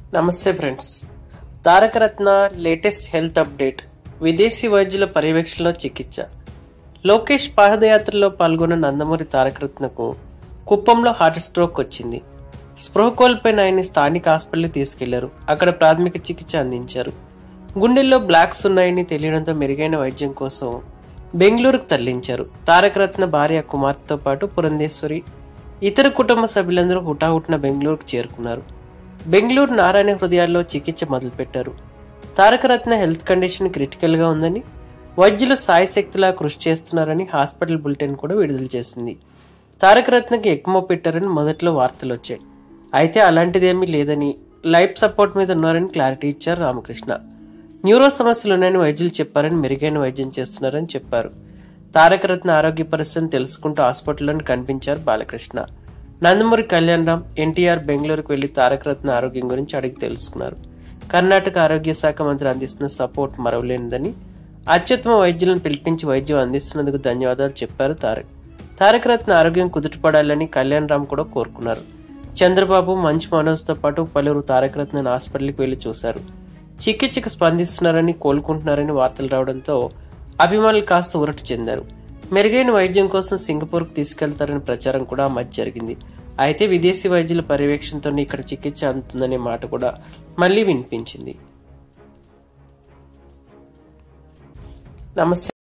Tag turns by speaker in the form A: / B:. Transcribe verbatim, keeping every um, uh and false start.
A: నమస్తే friends. Tarakaratna latest health update. విదేశీ వైద్యుల పర్యవేక్షణలో చికిత్స. లోకేష్ పాదయాత్రలో పాల్గొన్న నందమూరి తారకరత్నకు కుప్పంలో హార్ట్ స్ట్రోక్ వచ్చింది. స్పృహ కోల్పోయిన ఆయన్ని స్థానిక హాస్పిటల్కి తీసుకెళ్లారు. అక్కడ ప్రాథమిక చికిత్స అందించారు. గుండెల్లో బ్లాక్స్ ఉన్నాయని తెలియడంతో మెరుగైన వైద్యం కోసం బెంగళూరుకు తరలించారు. తారకరత్న భార్య కుమార్తెతో పాటు పురంధేశ్వరి, ఇతర కుటుంబ సభ్యులందరూ హుటాహుటిన బెంగళూరుకు చేరుకున్నారు. బెంగళూరు నారాయణ హృదయాల్లో చికిత్స మొదలుపెట్టారు. తారకరత్న హెల్త్ కండిషన్ క్రిటికల్ గా ఉందని, వైద్యులు సాయశక్తిలా కృషి చేస్తున్నారని హాస్పిటల్ బులెటిన్ కూడా విడుదల చేసింది. తారకరత్నకి ఎక్మో పెట్టారని మొదట్లో వార్తలు వచ్చాయి. అయితే అలాంటిదేమీ లేదని, లైఫ్ సపోర్ట్ మీద ఉన్నారని క్లారిటీ ఇచ్చారు రామకృష్ణ. న్యూరో సమస్యలు ఉన్నాయని వైద్యులు చెప్పారని, మెరుగైన వైద్యం చేస్తున్నారని చెప్పారు. తారకరత్న ఆరోగ్య పరిస్థితిని తెలుసుకుంటూ హాస్పిటల్లోని కనిపించారు బాలకృష్ణ. నందమూరి కళ్యాణ్ రామ్, ఎన్టీఆర్ బెంగళూరుకు వెళ్లి తారకరత్న ఆరోగ్యం గురించి అడిగి తెలుసుకున్నారు. కర్ణాటక ఆరోగ్య శాఖ మంత్రి అందిస్తున్న సపోర్ట్ మరవలేనిదని, అత్యుత్తమ వైద్యులను పిలిపించి వైద్యం అందిస్తున్నందుకు ధన్యవాదాలు చెప్పారు తారక్. తారకరత్న ఆరోగ్యం కుదుటపడాలని కళ్యాణ్ రామ్ కూడా కోరుకున్నారు. చంద్రబాబు, మంచు మనోజ్ తో పాటు పలువురు తారకరత్న హాస్పిటల్కి వెళ్లి చూశారు. చికిత్సకు స్పందిస్తున్నారని, కోలుకుంటున్నారని వార్తలు రావడంతో అభిమానులు కాస్త ఊరట చెందారు. మెరుగైన వైద్యం కోసం సింగపూర్కు తీసుకెళ్తారని ప్రచారం కూడా ఆ మధ్య జరిగింది. అయితే విదేశీ వైద్యుల పర్యవేక్షణతోనే ఇక్కడ చికిత్స అందుతుందనే మాట కూడా మళ్లీ వినిపించింది. నమస్తే.